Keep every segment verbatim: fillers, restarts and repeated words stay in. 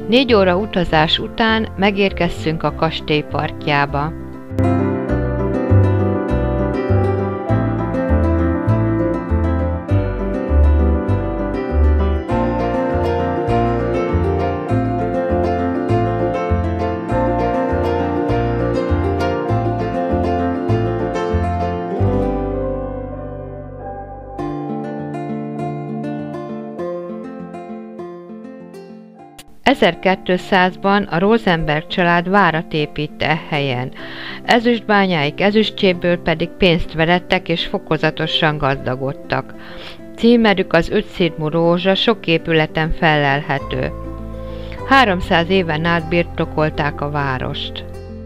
Négy óra utazás után megérkeztünk a kastély parkjába. ezerkétszázban a Rosenberg család várat épít e helyen. Ezüstbányáik ezüstjéből pedig pénzt verettek és fokozatosan gazdagodtak. Címerük az ötszirmú rózsa, sok épületen fellelhető. háromszáz éven át birtokolták a várost.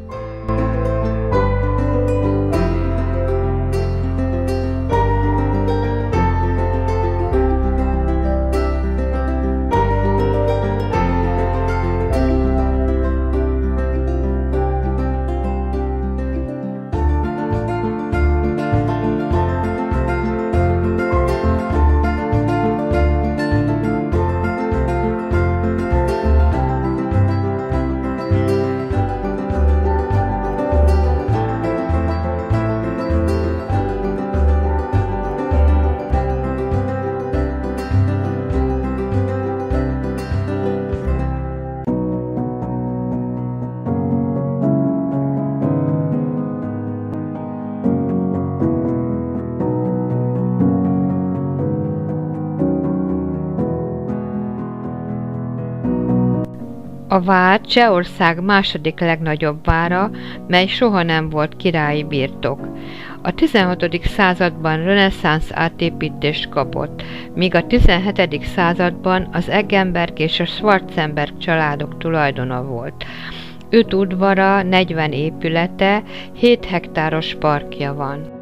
A vár Csehország második legnagyobb vára, mely soha nem volt királyi birtok. A tizenhatodik században reneszánsz átépítést kapott, míg a tizenhetedik században az Eggenberg és a Schwarzenberg családok tulajdona volt. Öt udvara, negyven épülete, hét hektáros parkja van.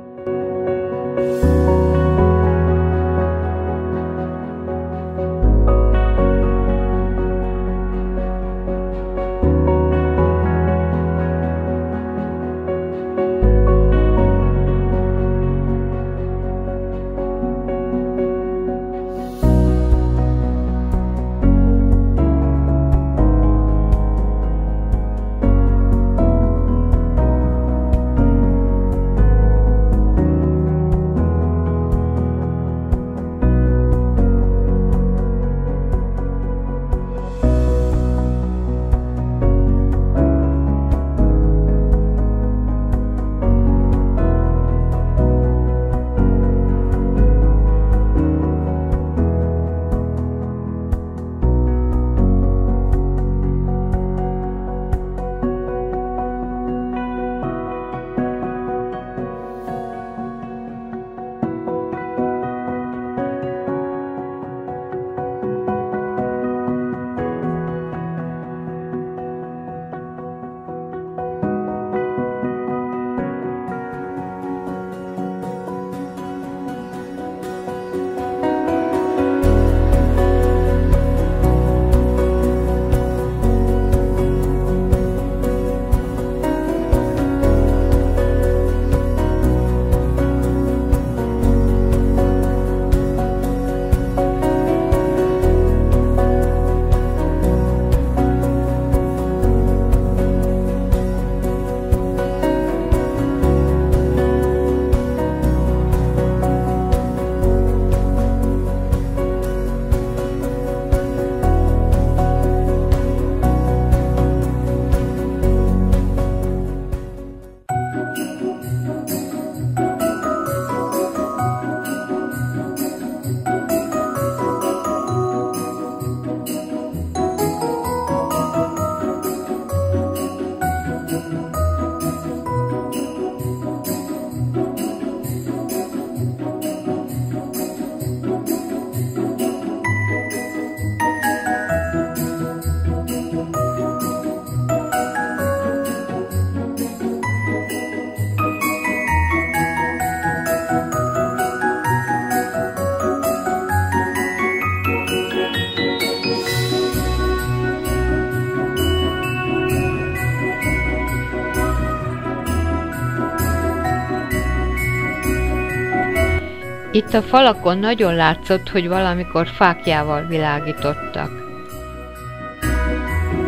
Itt a falakon nagyon látszott, hogy valamikor fáklyával világítottak.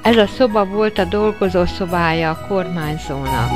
Ez a szoba volt a dolgozószobája a kormányzónak.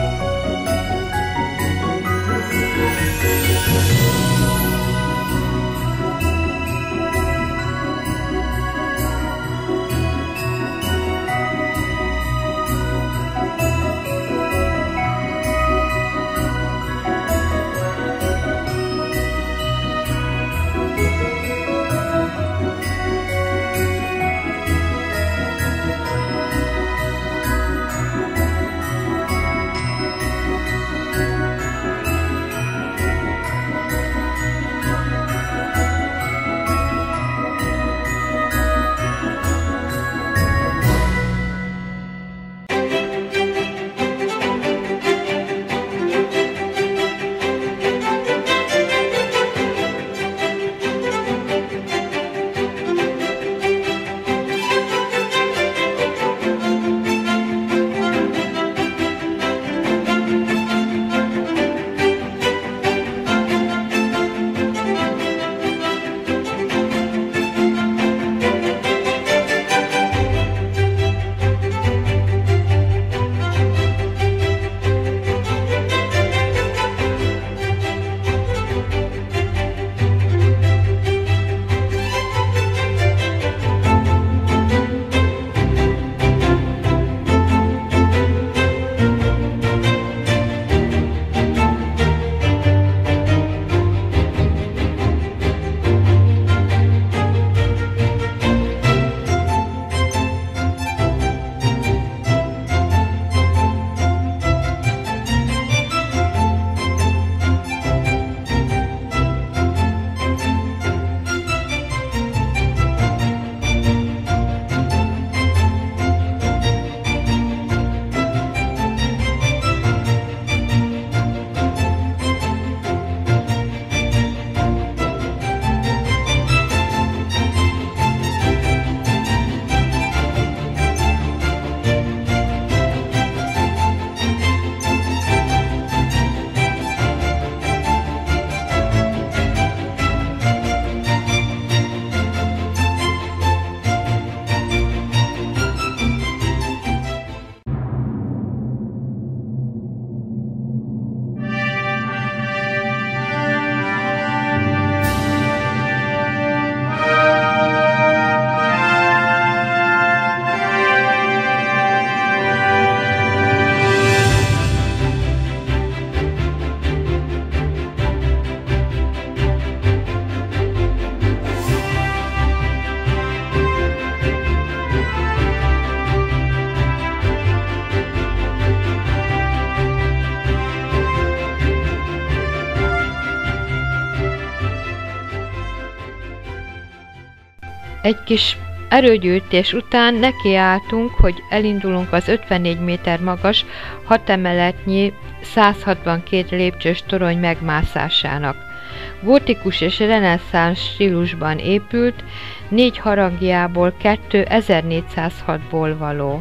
Egy kis erőgyűjtés után nekiálltunk, hogy elindulunk az ötvennégy méter magas, hat emeletnyi, száz hatvankét lépcsős torony megmászásának. Gótikus és reneszánsz stílusban épült, négy harangjából kettő ezernégyszázhatból való.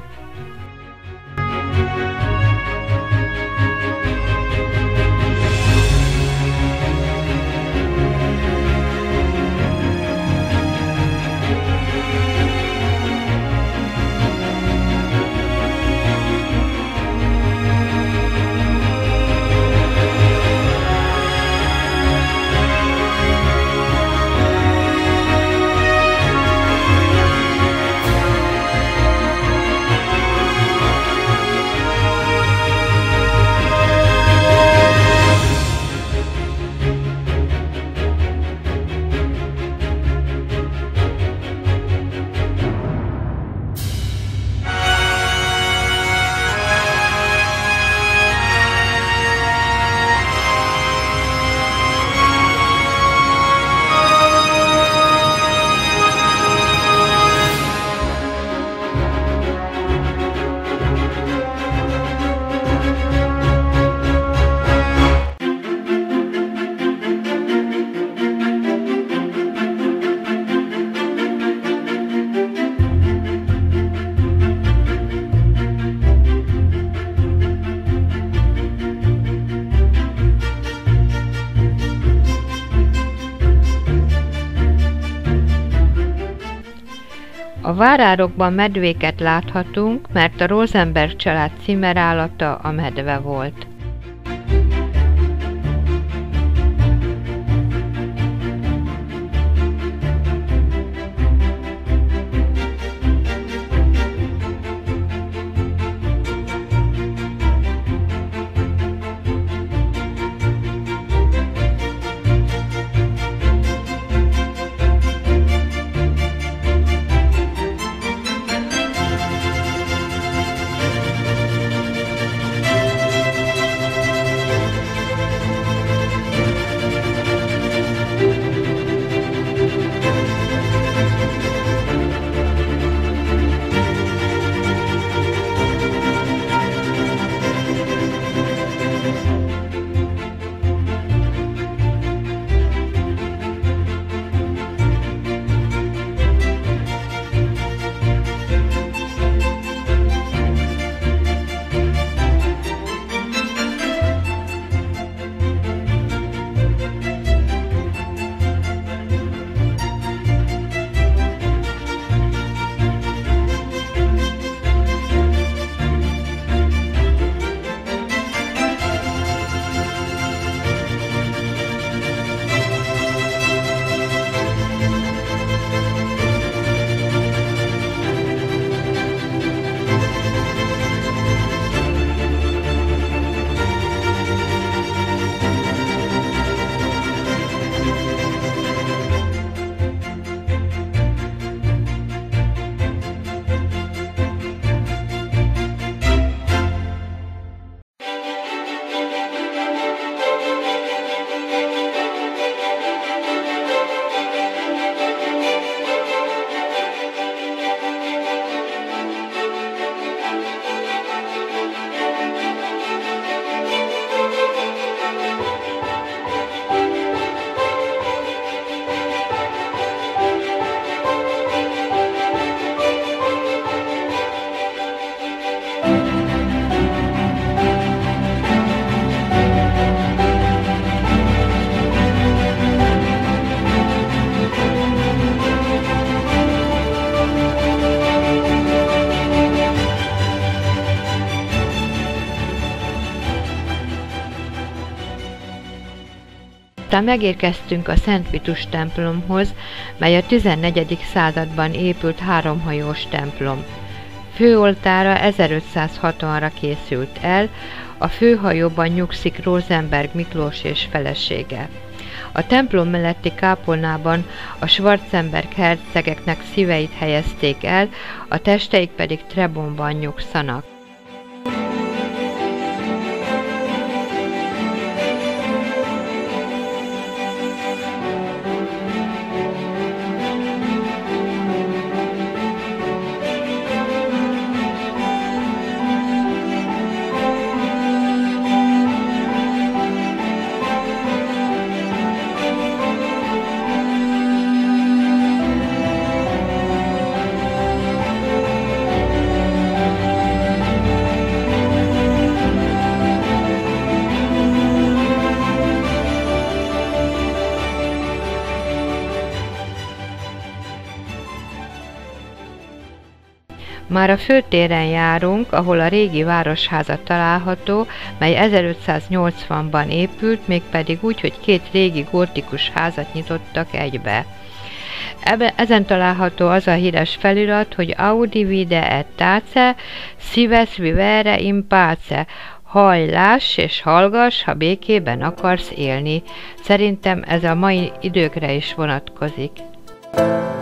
A várárokban medvéket láthatunk, mert a Rosenberg család címerállata a medve volt. Aztán megérkeztünk a Szent Vitus templomhoz, mely a tizennegyedik században épült háromhajós templom. Főoltára ezerötszázhatvanra készült el, a főhajóban nyugszik Rosenberg Miklós és felesége. A templom melletti kápolnában a Schwarzenberg hercegeknek szíveit helyezték el, a testeik pedig Trebonban nyugszanak. Már a főtéren járunk, ahol a régi városháza található, mely ezerötszáznyolcvanban épült, mégpedig úgy, hogy két régi gótikus házat nyitottak egybe. Ebben, ezen található az a híres felirat, hogy Audi vide et tace, sives vivere in pace, hallj, láss és hallgass, ha békében akarsz élni. Szerintem ez a mai időkre is vonatkozik.